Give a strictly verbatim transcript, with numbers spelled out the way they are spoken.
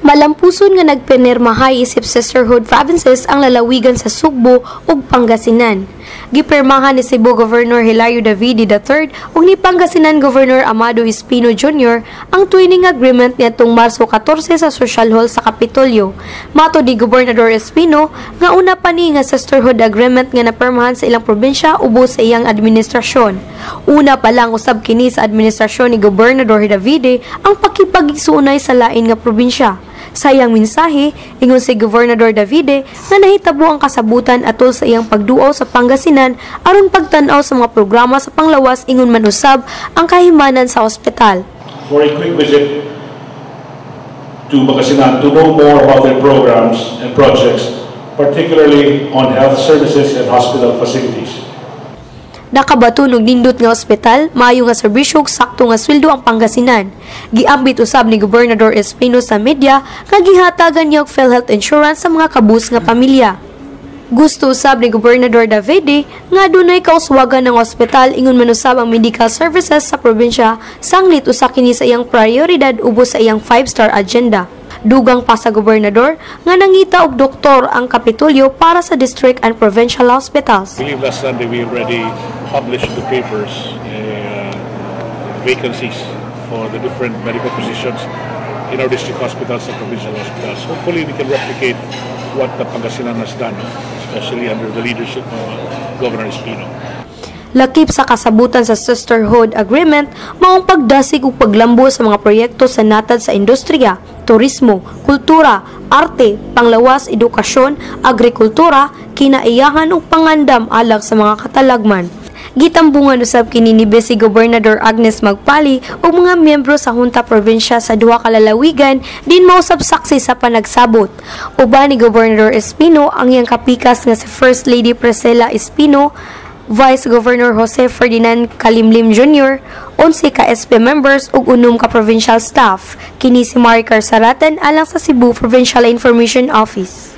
Malampuson nga nagpinirmahay isip sisterhood provinces ang lalawigan sa Cebu ug Pangasinan. Gipirmahan ni Cebu Governor Hilario Davide the third ug ni Pangasinan Governor Amado Espino Junior ang twinning agreement niadtong Marso fourteen sa Social Hall sa Kapitolyo. Mato di Gobernador Espino nga una pa ni nga sisterhood agreement nga napirmahan sa ilang probinsya ubos sa iyang administrasyon. Una pa lang usab kini sa administrasyon ni Gobernador Davide ang pakipagigsuunay sa lain nga probinsya. Sa iyang mensahe, ingon si Gobernador Davide na nahitabo ang kasabutan atol sa iyang pagduaw sa Pangasinan aron pagtan-aw sa mga programa sa panglawas ingon man usab ang kahimanan sa ospital. For a quick visit to Pangasinan to know more about their programs and projects, particularly on health services and hospital facilities. Nakabatunog nindot nga ospital, maayo nga serbisyo ug sakto nga sweldo ang Pangasinan. Giambit usab ni Gobernador Espino sa media nga gihatagan niya og PhilHealth insurance sa mga kabus nga pamilya. Gusto usab ni Gobernador Davide nga dunay kauswagan ng ospital ingon man usab ang medical services sa probinsya sanglit usa kini sa iyang prioridad ubos sa iyang five-star agenda. Dugang pa sa gobernador nga nangita og doktor ang Kapitolyo para sa district and provincial hospitals. I believe last Sunday we already published the papers, uh, vacancies for the different medical positions in our district hospitals and provincial hospitals. Hopefully we can replicate what the Pangasinan has done, especially under the leadership of Governor Espino. Lakip sa kasabutan sa Sisterhood Agreement, maong pagdasig ug paglambo sa mga proyekto sa natad sa industriya, turismo, kultura, arte, panglawas, edukasyon, agrikultura, kinaiyahan ug pangandam alang sa mga katalagman. Gitambungan usab kini ni Vice Gobernador Agnes Magpali ug mga miyembro sa Hunta Provincial sa duha ka lalawigan din mausab saksi sa panagsabot. Uban ni Gobernador Espino ang iyang kapikas nga si First Lady Priscilla Espino, Vice Governor Jose Ferdinand Kalimlim Junior, eleven ka S P members ug unom ka provincial staff. Kini si Maricar Saratan alang sa Cebu Provincial Information Office.